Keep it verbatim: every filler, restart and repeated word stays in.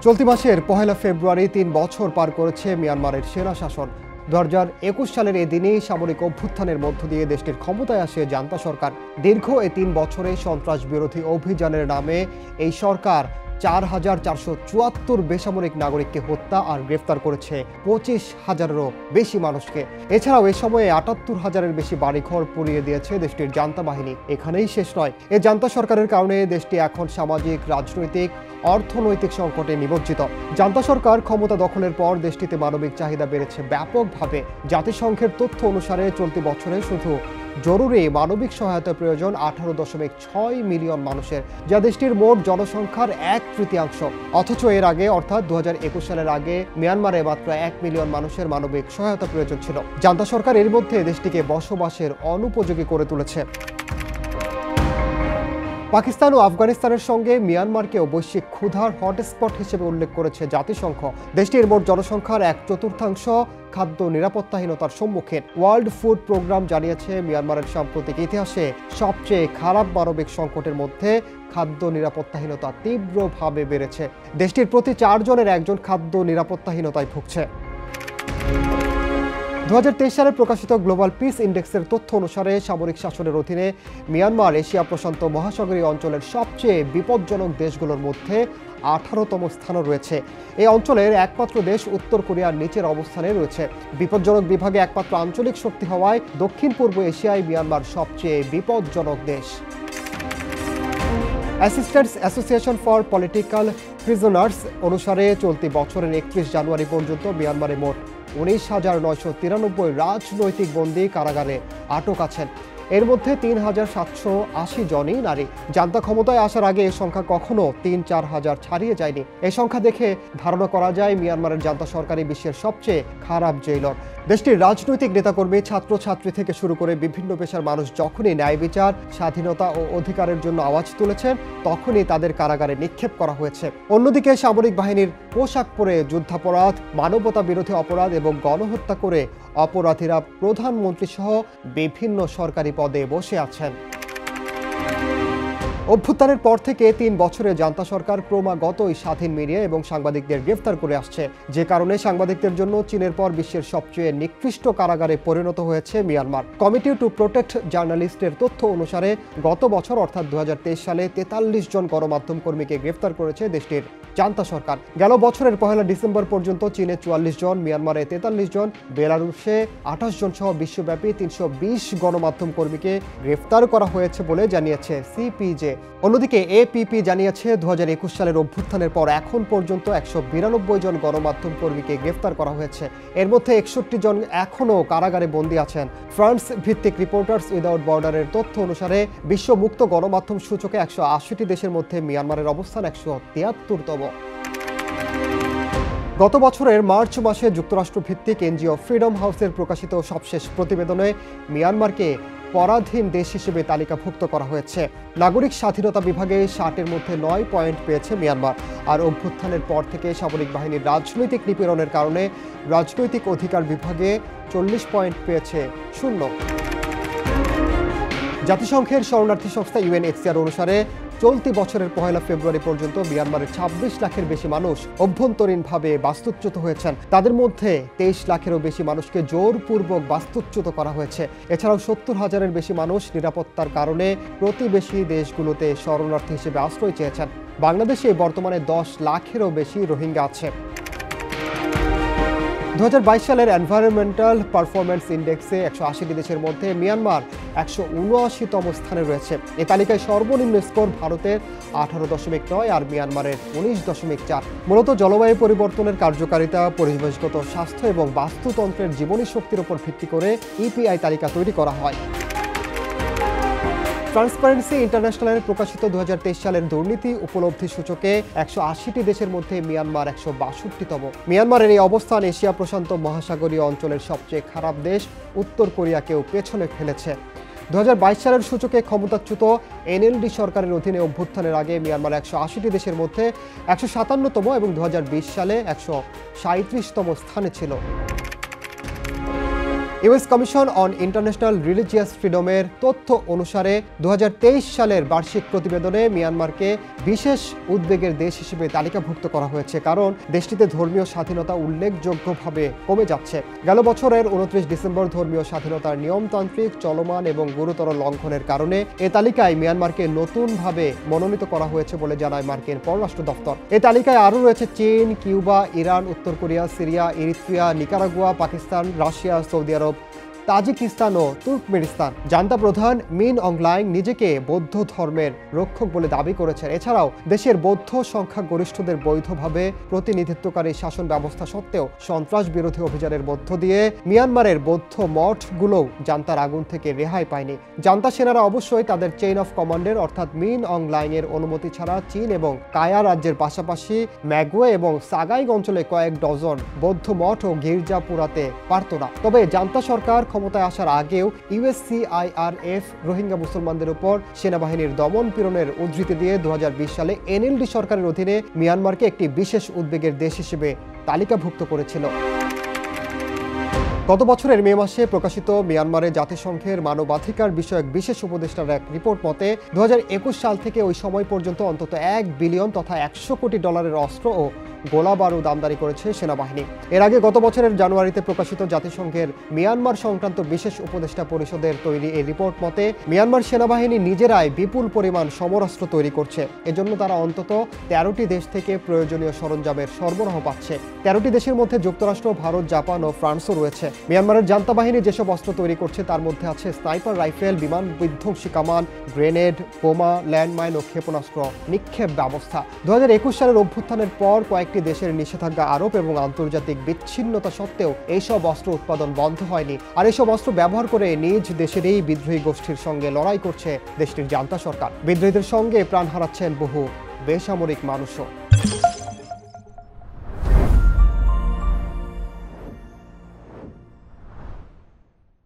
চলতি মাসের পহেলা ফেব্রুয়ারি তিন বছর পার করেছে মিয়ানমারের সেনা শাসন। দু হাজার একুশ সালের এই দিনেই সামরিক অভ্যুত্থানের মধ্য দিয়ে দেশটির ক্ষমতায় আসে জান্তা সরকার। দীর্ঘ এই তিন বছরে সন্ত্রাস বিরোধী অভিযানের নামে এই সরকার চার হাজার চারশো চুয়াত্তর বেসামরিক নাগরিককে হত্যা আর গ্রেফতার করেছে পঁচিশ হাজারেরও বেশি মানুষকে। এছাড়াও এ সময়ে আটাত্তর হাজারের বেশি বাড়িঘর পুড়িয়ে দিয়েছে দেশটির জান্তা বাহিনী। এখানেই শেষ নয়, এই জান্তা সরকারের কারণে দেশটি এখন সামাজিক, রাজনৈতিক, অর্থনৈতিক সংকটে নিমজ্জিত। জান্তা সরকার ক্ষমতা দখলের পর দেশটিতে মানবিক চাহিদা বেড়েছে ব্যাপকভাবে। জাতিসংঘের তথ্য অনুসারে চলতি বছরে শুধু জরুরি মানবিক সহায়তা প্রয়োজন আঠারো দশমিক ছয় মিলিয়ন মানুষের, যা দেশটির মোট জনসংখ্যার এক তৃতীয়াংশ। অথচ এর আগে অর্থাৎ দু হাজার একুশ সালের আগে মিয়ানমারে মাত্র এক মিলিয়ন মানুষের মানবিক সহায়তা প্রয়োজন ছিল। জান্তা সরকার এর মধ্যে দেশটিকে বসবাসের অনুপযোগী করে তুলেছে। পাকিস্তান ও আফগানিস্তানের সঙ্গে মিয়ানমারকেও বৈশ্বিক ক্ষুধার হটস্পট হিসেবে উল্লেখ করেছে জাতিসংঘ। দেশটির মোট জনসংখ্যার এক চতুর্থাংশ খাদ্য নিরাপত্তাহীনতার সম্মুখীন। ওয়ার্ল্ড ফুড প্রোগ্রাম জানিয়েছে মিয়ানমারের সাম্প্রতিক ইতিহাসে সবচেয়ে খারাপ মানবিক সংকটের মধ্যে খাদ্য নিরাপত্তাহীনতা তীব্রভাবে বেড়েছে। দেশটির প্রতি চারজনের একজন খাদ্য নিরাপত্তাহীনতায় ভুগছে। দু হাজার তেইশ সালে প্রকাশিত গ্লোবাল পিস ইন্ডেক্সের তথ্য অনুসারে সামরিক শাসনের অধীনে মিয়ানমার এশিয়া প্রশান্ত মহাসাগরীয় অঞ্চলের সবচেয়ে বিপজ্জনক দেশগুলোর মধ্যে আঠারোতম স্থানে রয়েছে। এই অঞ্চলের একমাত্র দেশ উত্তর কোরিয়ার নিচের অবস্থানে রয়েছে। বিপজ্জনক বিভাগে একমাত্র আঞ্চলিক শক্তি হওয়ায় দক্ষিণ পূর্ব এশিয়ায় মিয়ানমার সবচেয়ে বিপজ্জনক দেশ। Assistance association for political prisoners অনুসারে চলতি বছরের একত্রিশ জানুয়ারি পর্যন্ত মিয়ানমারে মোট উনিশ হাজার নয়শো তিরানব্বই রাজনৈতিক বন্দী কারাগারে আটক আছেন। এর মধ্যে তিন হাজার সাতশো আশি জনই নারী। জান্তা ক্ষমতায় আসার আগে এ সংখ্যা কখনো তিন চার হাজার ছাড়িয়ে যায়নি। এই সংখ্যা দেখে ধারণা করা যায় মিয়ানমারের জান্তা সরকারই বিশ্বের সবচেয়ে খারাপ জেইলর। দেশটির রাজনৈতিক নেতাকর্মী, ছাত্রছাত্রী থেকে শুরু করে বিভিন্ন পেশার মানুষ যখনই ন্যায় বিচার, স্বাধীনতা ও অধিকারের জন্য আওয়াজ তুলেছেন, তখনই তাদের কারাগারে নিক্ষেপ করা হয়েছে। অন্যদিকে সামরিক বাহিনীর পোশাক পরে যুদ্ধাপরাধ, মানবতা বিরোধী অপরাধ এবং গণহত্যা করে অপরাধীরা প্রধানমন্ত্রী সহ বিভিন্ন সরকারি পদে বসে আছেন। অভ্যুত্থানের পর থেকে তিন বছরে জান্তা সরকার ক্রমাগতই স্বাধীন মিডিয়া এবং সাংবাদিকদের গ্রেফতার করে আসছে, যে কারণে সাংবাদিকদের জন্য চীনের পর বিশ্বের সবচেয়ে নিকৃষ্ট কারাগারে পরিণত হয়েছে মিয়ানমার। কমিটি টু প্রোটেক্ট জার্নালিস্টের তথ্য অনুসারে গত বছর অর্থাৎ দু হাজার তেইশ সালে তেতাল্লিশ জন গণমাধ্যম কর্মীকে গ্রেফতার করেছে দেশটির জান্তা সরকার। গেল বছরের পহেলা ডিসেম্বর পর্যন্ত চীনে চুয়াল্লিশ জন, মিয়ানমারে তেতাল্লিশ জন, বেলারুশে আঠাশ জন সহ বিশ্বব্যাপী তিনশো বিশ গণমাধ্যম কর্মীকে গ্রেফতার করা হয়েছে বলে জানিয়েছে সিপিজে। অন্যদিকে এপিপি জানিয়েছে দু হাজার একুশ সালের অভ্যুত্থানের পর এখন পর্যন্ত একশো বিরানব্বই জন গণমাধ্যম কর্মীকে গ্রেফতার করা হয়েছে। এর মধ্যে একষট্টি জন এখনও কারাগারে বন্দী আছেন। ফ্রান্স ভিত্তিক রিপোর্টার্স উইদাউট বর্ডারের তথ্য অনুসারে বিশ্ব মুক্ত গণমাধ্যম সূচকে একশো আশিটি দেশের মধ্যে মিয়ানমারের অবস্থান একশো তিয়াত্তরতম। গত বছরের মার্চ মাসে যুক্তরাষ্ট্র ভিত্তিক এনজিও ফ্রিডম হাউসের প্রকাশিত সবশেষ প্রতিবেদনে মিয়ানমারকে পরাধীন দেশ হিসেবে তালিকাভুক্ত করা হয়েছে। নাগরিক স্বাধীনতা বিভাগে ষাটের মধ্যে নয় পয়েন্ট পেয়েছে মিয়ানমার। আর অভ্যুত্থানের পর থেকে সামরিক বাহিনীর রাজনৈতিক নিপীড়নের কারণে রাজনৈতিক অধিকার বিভাগে চল্লিশ পয়েন্ট পেয়েছে শূন্য। জাতিসংঘের শরণার্থী সংস্থা ইউএনএইচসিআর অনুসারে চলতি বছরের পহেলা ফেব্রুয়ারি পর্যন্ত মিয়ানমারের ছাব্বিশ লাখের বেশি মানুষ অভ্যন্তরীণভাবে বাস্তুচ্যুত হয়েছেন। তাদের মধ্যে তেইশ লাখেরও বেশি মানুষকে জোরপূর্বক বাস্তুচ্যুত করা হয়েছে। এছাড়াও সত্তর হাজারের বেশি মানুষ নিরাপত্তার কারণে প্রতিবেশী দেশগুলোতে শরণার্থী হিসেবে আশ্রয় চেয়েছেন। বাংলাদেশে বর্তমানে দশ লাখেরও বেশি রোহিঙ্গা আছে। দু হাজার বাইশ সালের এনভায়রনমেন্টাল পারফরমেন্স ইন্ডেক্সে একশো আশিটি দেশের মধ্যে মিয়ানমার একশো উনআশিতম স্থানে রয়েছে। এ তালিকায় সর্বনিম্ন স্কোর ভারতের আঠারো দশমিক নয় আর মিয়ানমারের উনিশ দশমিক চার। মূলত জলবায়ু পরিবর্তনের কার্যকারিতা, পরিবেশগত স্বাস্থ্য এবং বাস্তুতন্ত্রের জীবনী শক্তির উপর ভিত্তি করে ইপিআই তালিকা তৈরি করা হয়। ট্রান্সপারেন্সি ইন্টারন্যাশনালের প্রকাশিত দু হাজার তেইশ সালের দুর্নীতি উপলব্ধি সূচকে একশো আশিটি দেশের মধ্যে মিয়ানমার একশো বাষট্টিতম। মিয়ানমারের এই অবস্থান এশিয়া প্রশান্ত মহাসাগরীয় অঞ্চলের সবচেয়ে খারাপ দেশ উত্তর কোরিয়াকেও পেছনে ফেলেছে। দু হাজার বাইশ সালের সূচকে ক্ষমতাচ্যুত এনএলডি সরকারের অধীনে অভ্যুত্থানের আগে মিয়ানমার একশো আশিটি দেশের মধ্যে একশো সাতান্নতম এবং দু হাজার বিশ সালে একশো সাঁইত্রিশতম স্থানে ছিল। US commission on international religious ফ্রিডমের তথ্য অনুসারে দু হাজার তেইশ সালের বার্ষিক প্রতিবেদনে মিয়ানমারকে বিশেষ উদ্বেগের দেশ হিসেবে তালিকাভুক্ত করা হয়েছে, কারণ দেশটিতে ধর্মীয় স্বাধীনতা উল্লেখযোগ্যভাবে কমে যাচ্ছে। গেল বছরের উনত্রিশ ডিসেম্বর ধর্মীয় স্বাধীনতার নিয়মতান্ত্রিক চলমান এবং গুরুতর লঙ্ঘনের কারণে এ তালিকায় মিয়ানমারকে নতুনভাবে মনোনীত করা হয়েছে বলে জানায় মার্কিন পররাষ্ট্র দপ্তর। এই তালিকায় আরও রয়েছে চীন, কিউবা, ইরান, উত্তর Korea, Syria, Eritrea, Nicaragua, Pakistan, Russia, Saudi আরব, তাজিকিস্তান ও তুর্কমেনিস্তান। জান্তা প্রধান মিন অংলাইং নিজেকে বৌদ্ধ ধর্মের রক্ষক বলে দাবি করেছেন। এছাড়াও দেশের বৌদ্ধ সংখ্যাগরিষ্ঠদের বৈধভাবে প্রতিনিধিত্বকারী শাসন ব্যবস্থা সত্ত্বেও সন্ত্রাস বিরোধী অভিযানের মধ্য দিয়ে মিয়ানমারের বৌদ্ধ মঠগুলোও জান্তার আগুন থেকে রেহাই পায়নি। জান্তা সেনারা অবশ্যই তাদের চেইন অফ কমান্ডের অর্থাৎ মিন অংলাইং এর অনুমতি ছাড়া চীন এবং কায়া রাজ্যের পাশাপাশি ম্যাগুয়ে এবং সাগাইং অঞ্চলে কয়েক ডজন বৌদ্ধ মঠ ও গির্জা পুরাতে পারত না। তবে জান্তা সরকার ক্ষমতায় আসার আগেও ইউএসসিআইআরএফ রোহিঙ্গা মুসলমানদের উপর সেনাবাহিনীর দমন পীড়নের উদ্ধৃতি দিয়ে দু হাজার বিশ সালে এনএলডি সরকারের অধীনে মিয়ানমারকে একটি বিশেষ উদ্বেগের দেশ হিসেবে তালিকাভুক্ত করেছিল। গত বছরের মে মাসে প্রকাশিত মিয়ানমারে জাতিসংঘের মানবাধিকার বিষয়ক বিশেষ উপদেষ্টার এক রিপোর্ট মতে দু হাজার একুশ সাল থেকে ওই সময় পর্যন্ত অন্তত এক বিলিয়ন তথা একশো কোটি ডলারের অস্ত্র ও গোলা বারুদ আমদানি করেছে সেনাবাহিনী। এর আগে গত বছরের জানুয়ারিতে প্রকাশিত জাতিসংঘের মিয়ানমার সংক্রান্ত বিশেষ উপদেষ্টা পরিষদের তৈরি এই রিপোর্ট মতে মিয়ানমার সেনাবাহিনী নিজেরাই বিপুল পরিমাণ সমরাস্ত্র তৈরি করছে। এজন্য তারা অন্তত তেরোটি দেশ থেকে প্রয়োজনীয় সরঞ্জামের সরবরাহ পাচ্ছে। তেরোটি দেশের মধ্যে যুক্তরাষ্ট্র, ভারত, জাপান ও ফ্রান্সও রয়েছে। মিয়ানমারের জান্তা বাহিনী যেসব অস্ত্র তৈরি করছে তার মধ্যে আছে স্নাইপার রাইফেল, বিমান বিধ্বংসী কামান, গ্রেনেড, বোমা, ল্যান্ডমাইন ও ক্ষেপণাস্ত্র নিক্ষেপ ব্যবস্থা। দু হাজার একুশ সালের অভ্যুত্থানের পর কয়েকটি দেশের নিষেধাজ্ঞা আরোপ এবং আন্তর্জাতিক বিচ্ছিন্নতা সত্ত্বেও এইসব অস্ত্র উৎপাদন বন্ধ হয়নি। আর এইসব অস্ত্র ব্যবহার করে নিজ দেশেরই বিদ্রোহী গোষ্ঠীর সঙ্গে লড়াই করছে দেশটির জান্তা সরকার। বিদ্রোহীদের সঙ্গে প্রাণ হারাচ্ছেন বহু বেসামরিক মানুষও।